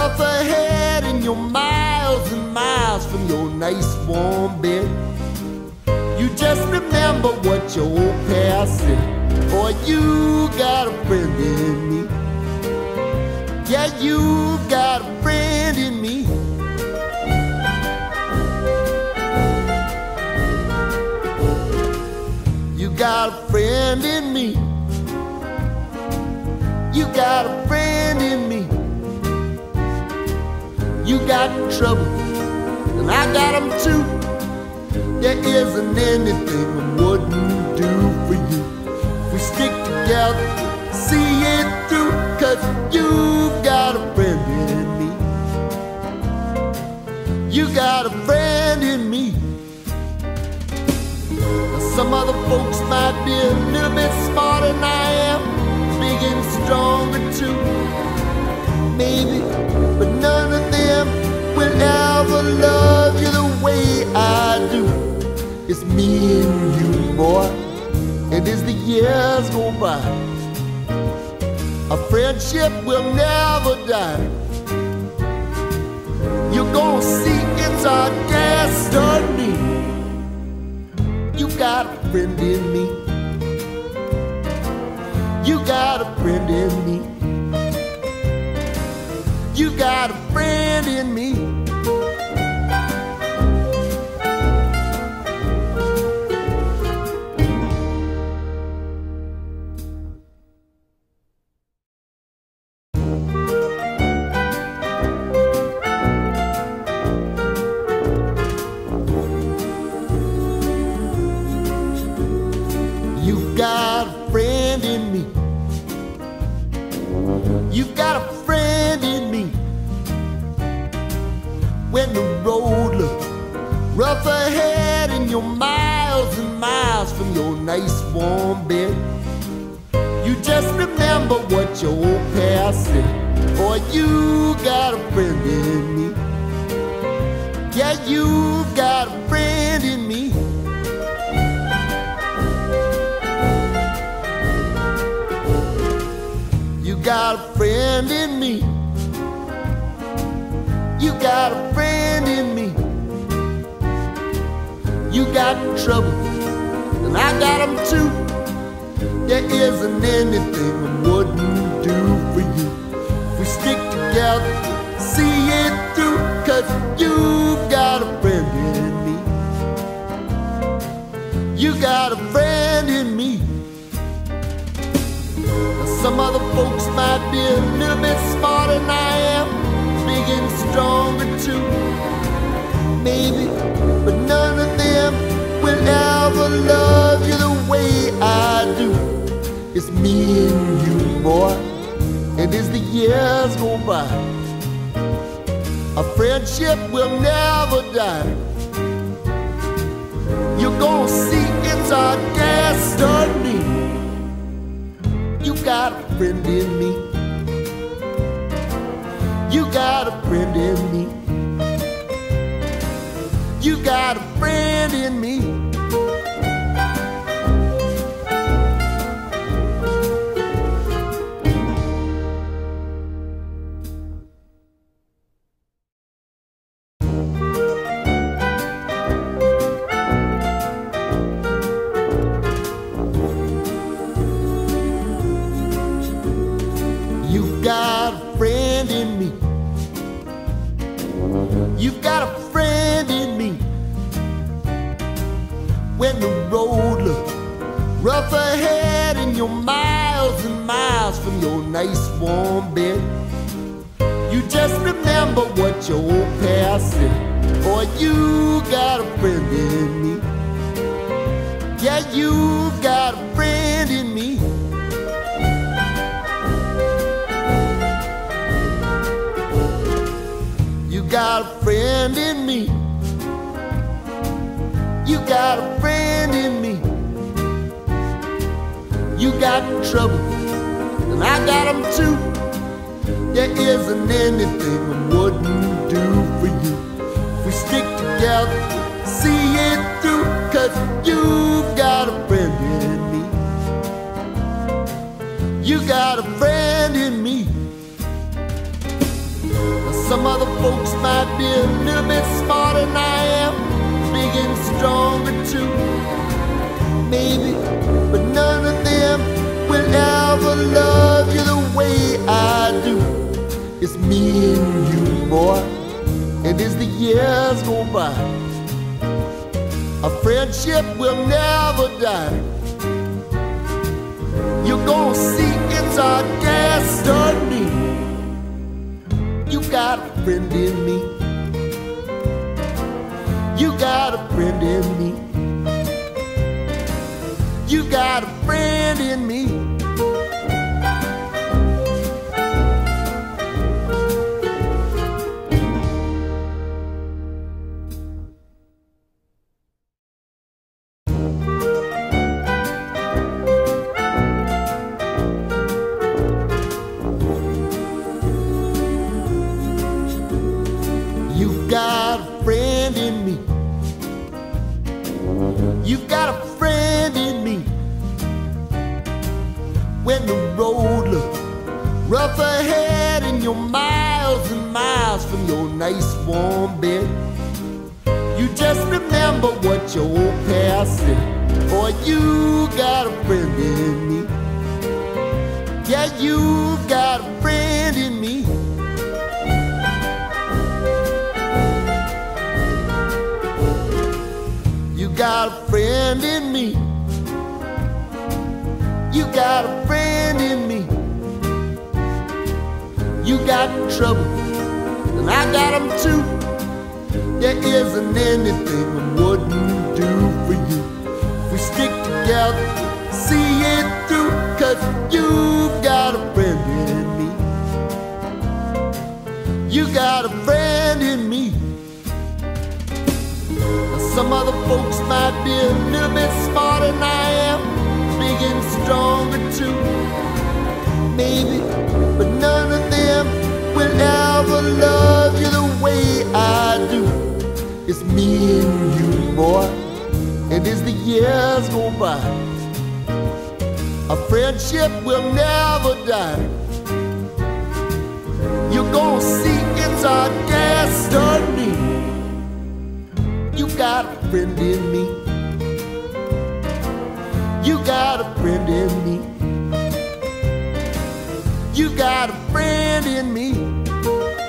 rough ahead and you're miles and miles from your nice warm bed. You just remember what your old past said. Boy, you got a friend in me. Yeah, you got a friend in me. You got a friend in me. You got a friend in me. You got trouble, and I got them too. There isn't anything I wouldn't do for you. If we stick together, see it through, 'cause you got a friend in me. You got a friend in me. Now, some other folks might be a little bit smarter than I am, big and stronger too, maybe, but none of them will ever love you the way I do. It's me and you, boy, and as the years go by, our friendship will never die. You're gonna see it's our destiny. You got a friend in me. You got a friend in me. You got a friend in me. You've got a friend in me. You've got a friend in me. When the road looks rough ahead and you're miles and miles from your nice warm bed, you just remember what your old past said. Boy, you got a friend in me. Yeah, you've got a friend in me. You got a friend in me. You got a friend in me. You got trouble, and I got them too. There isn't anything I wouldn't do for you. If we stick together, see it through, 'cause you've got a friend in me. You got a friend in me. Now, some other folks might be a little bit smarter than I am, big and stronger too, maybe, but none of them will ever love you the way I do. It's me and you, boy, and as the years go by, our friendship will never die. You're gonna see it's our destiny. You got a friend in me. You got a friend in me. You got a friend in me. You've got a friend in me. You've got a friend in me. When the road looks rough ahead and you're miles and miles from your nice warm bed, you just remember what your old past said. Boy, you got a friend in me. Yeah, you've got a friend in me. You got a friend in me. You got a friend in me. You got trouble, and I got them too. There isn't anything I wouldn't do for you. If we stick together, see it through, 'cause you've got a friend in me. You got a friend in me. Now, Some other folks might be a little bit smarter than I am, big and stronger too, maybe, but none of them will ever love you the way I do. It's me and you, boy, and as the years go by, our friendship will never die. You're gonna see it's our destiny. You got a friend in me. You got a friend in me. You got a friend in me. You got a friend in me. You got a friend in me. When the road looks rough ahead and you're miles and miles from your nice warm bed, you just remember what your old past said. Boy, you got a friend in me. Yeah, you got a friend in me. You got a friend in me. You got a friend in me. You got trouble, and I got them too. There isn't anything I wouldn't do for you. If we stick together, see it through, 'cause you got a friend in me. You got a friend in me. Some other folks might be a little bit smarter than I am, big and stronger too, maybe, but none of them will ever love you the way I do. It's me and you, boy, and as the years go by, our friendship will never die. You're gonna see it's our destiny. You got a friend in me. You got a friend in me. You got a friend in me.